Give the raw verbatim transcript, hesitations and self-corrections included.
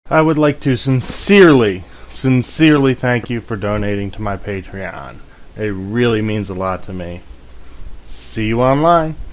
I would like to sincerely, sincerely thank you for donating to my Patreon. It really means a lot to me. See you online.